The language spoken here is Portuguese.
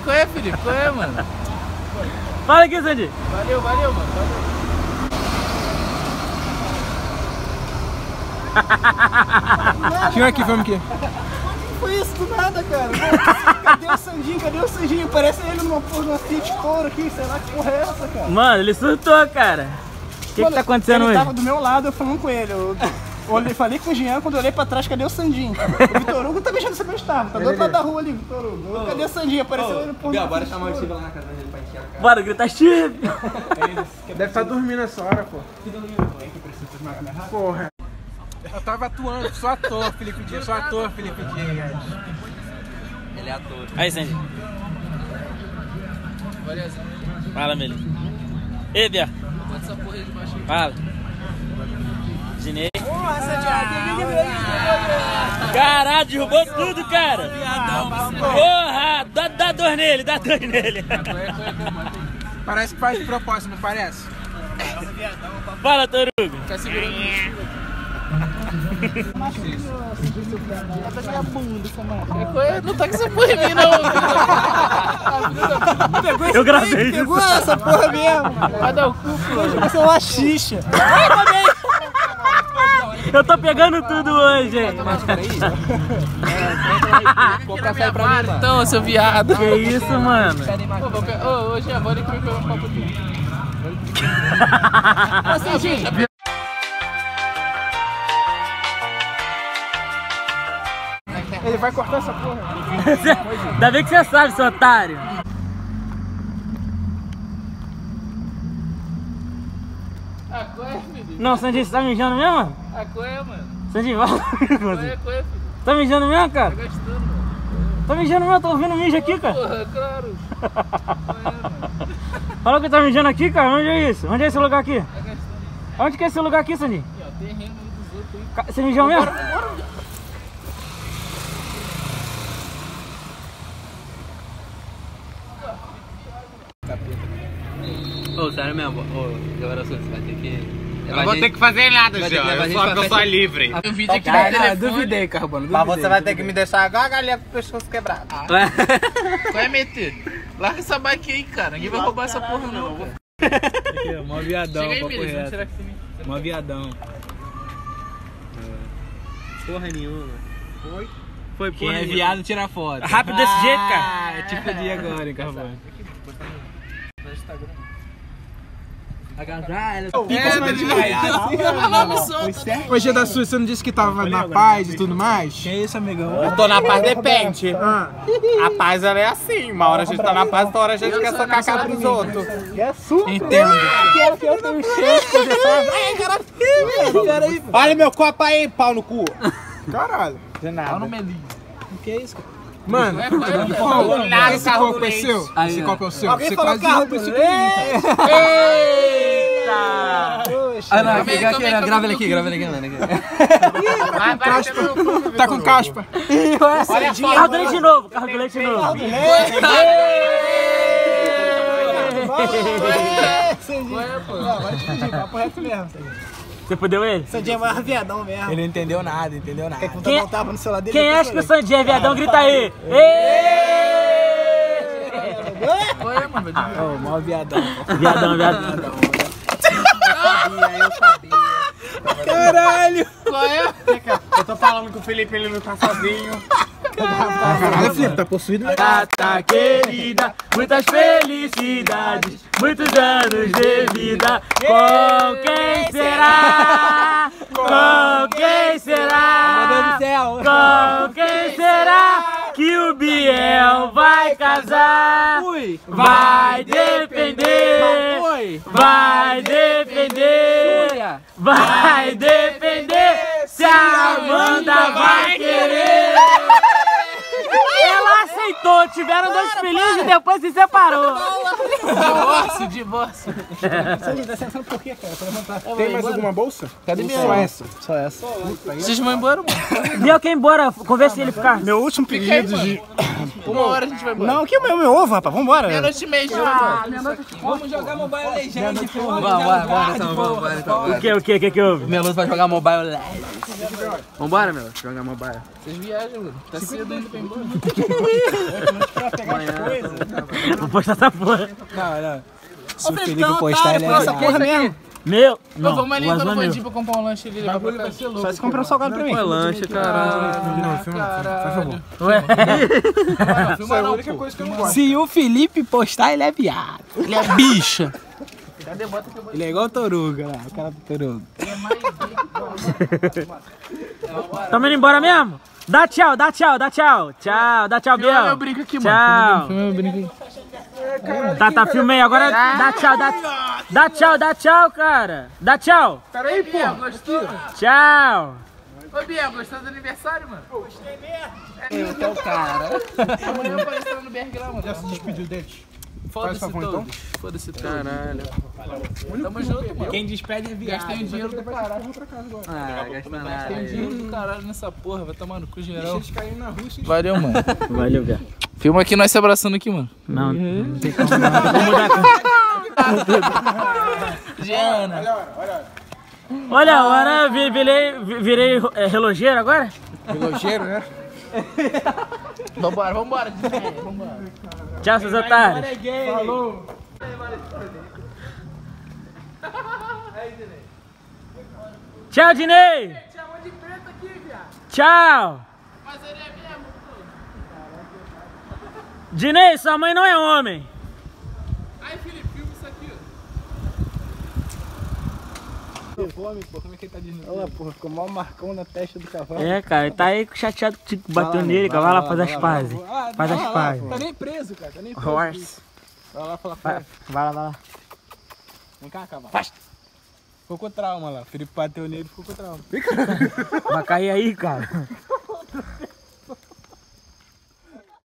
Qual é, Felipe? Qual é, mano? Fala aqui, Sandy. Valeu, mano. Valeu. Tinha aqui, vamos aqui. Foi isso do nada, cara. Cadê o Sandinho? Cadê o Sandinho? Parece ele numa Fiat Toro aqui, sei lá que porra é essa, cara. Mano, ele surtou, cara. O que tá acontecendo ele hoje? Ele tava do meu lado, eu falando com ele. Eu falei com o Jean, quando eu olhei pra trás, cadê o Sandinho? O Vitor Hugo tá mexendo saber onde estava. Tá do outro lado da rua ali, Vitor Hugo. Cadê o Sandinho? Apareceu ele por Bora chamar o Steve lá na casa dele pra encher a cara. Bora gritar Steve. Deve estar dormindo essa hora, pô. Porra. Eu tava atuando, sou ator, Felipe Dias. Sou ator, Felipe Dias. Ele é ator. Aí, Sandy. Fala, Meli. Ei, Bia. Bota essa porra aí de baixo aí. Fala. Ginei. Caralho, derrubou tudo, cara. Porra, dá dor nele, dá dor nele. Parece que faz de propósito, não parece? Fala, Torugo. Tá segurando. Não tá com essa porra em mim, não. Eu gravei isso. Pegou essa porra mesmo. Vai dar o cu, pô. Vai ser uma xixa. Eu tô pegando tudo hoje, hein. Então, seu viado. Que isso, mano? Ô, Jean, bora aqui pegar um papo dele. Ele vai cortar essa porra. Ainda bem que você sabe, seu otário. Ah, qual é, Felipe? Não, Sandy, você tá mijando mesmo, mano? Ah, qual é, mano? Sandy, vai. Qual é, Felipe? Tá mijando mesmo, cara? Tá gastando, mano. Tá mijando mesmo? Tô ouvindo mijo aqui, cara. Porra, claro. Qual é, mano? Falou que tá mijando aqui, cara? Onde é isso? Onde é esse lugar aqui? Tá gastando. Onde que é esse lugar aqui, Sandy? Aqui, ó, terreno aí dos outros aí. Você mijou mesmo? Ô, sério mesmo, ô, Gabriel, você vai ter que... Eu não vou ter que fazer nada, Jean. Eu sou livre. Tem um vídeo aqui no telefone. Duvidei, Carbono, Mas você vai ter que me deixar igual a galinha com o pescoço quebrado. Qual é, meter? Larga essa bike aí, cara. Ninguém vai roubar essa porra, não. Aqui, mó viadão, Chega aí, papo beleza. Vamos reto. tirar aqui também. Mó viadão. Porra nenhuma. Foi porra Quem é nenhuma. viado tira foto. Rápido desse jeito, cara. Ah, te fodi agora, hein, Carbono. Agasalho. Hoje é da sua, você não disse que tava na paz e tudo mais? Que isso, amigão? Eu tô na paz, depende. A paz ela é assim. Uma hora a gente tá na paz, outra hora a gente quer socar a cara dos outros. É super. Entendo. Que eu tenho chance de conversar. Olha meu copo aí, pau no cu. Caralho. De nada. Que é isso, cara? Mano, Nada, esse carro copo é leite. seu? Esse copo é o seu? Alguém Você falou quase carro derruba esse do copo. Ah, não, fica aqui, grava ele aqui, mano. Tá com caspa. Carro do leite de novo, carro do leite de novo. Agora te pedi, papo reto mesmo. Você fudeu ele? Sandinho é mais viadão mesmo. Ele não entendeu nada, entendeu nada. Quer que eu tapa no celular dele? Quem acha que o Sandy é viadão, grita aí. Qual é, mano? Ô, mó viadão. Viadão. Eu sabia. Caralho. Qual é? Eu tô falando que o Felipe ele não tá sozinho. Caralho, Felipe, tá possuído. Tata querida, muitas felicidades, muitos anos de vida. Com quem será? Com quem será? Com quem será que o Biel vai casar? Vai depender, vai depender, vai depender se a Amanda vai querer. Ela aceitou, tiveram dois filhinhos e depois se separou. Divórcio. Sandinho, tá sentando por quê, cara? Pra levantar. Tem mais alguma bolsa? Cadê minha? Só essa. Só essa. Vocês vão embora, mano. Deu quem embora, conversa ele ficar. Meu último pedido de... Uma hora a gente vai embora. Não, que é o meu ovo, rapaz. Vambora. Meia-noite e meia, Vamos jogar Mobile Legends. Bora. O que houve? Minha luz vai jogar Mobile Legends. Vambora, meu. Jogar mobile. Vocês viajam, mano. Tá cedo ainda pra ir embora. Vou postar essa porra. Não. Se o Felipe postar, ele é essa porra mesmo. Meu. Não, Não, vamos ali o quando azul é for meu. pra comprar um lanche ali. O bagulho vai ser louco. Só se comprar um salgado pra mim. Lanche, caralho. Ué. Filma não, única pô. coisa que eu não gosto. Se o Felipe postar, ele é viado. Ele é bicha. Ele é igual o Toruga lá, o cara do Toruga. Tamo indo embora mesmo? Dá tchau, dá tchau, dá tchau. Tchau, dá tchau, Biel. Meu brinco aqui, mano. Tchau. Filma meu brinco aqui. Tá, filmei. Agora dá tchau, dá tchau, cara. Dá tchau. Peraí, pô. Gostou? Tchau. Ô, Biel, gostou do aniversário, mano? Gostei mesmo. É o cara. Amanhã apareceu no BR lá, mano. Já se despediu deles? Foda-se Faz favor, todos. Foda-se todos. Caralho. Tamo junto, mano. Quem despede é viado. Gastei um dinheiro do caralho. Ah, gasta nada. Gastei um dinheiro do caralho nessa porra. Vai tomar no cu geral. Eles caíram na Rússia. Valeu, mano. Valeu, Biel. Filma aqui nós se abraçando aqui, mano. Não tem como não. Vou mudar a Giana. Olha, agora virei relojeiro agora? Relojeiro, né? Vambora. Vambora. Tchau, seus otários. Falou. Tchau, Dinei. Tchau. Dinei, sua mãe não é homem. Aí, Felipe, filma isso aqui, ó. Olha lá, porra, ficou mal marcão na testa do cavalo. É, cara, ele tá aí chateado que bateu nele, cara. Vai lá fazer as pazes. Faz as pazes. Tá nem preso, cara. Tá nem preso. Horse. Vai lá falar com Vai ele. lá, vai lá. Vem cá, cavalo. Ficou com trauma lá. O Felipe bateu nele e ficou com trauma. Vai cair aí, cara.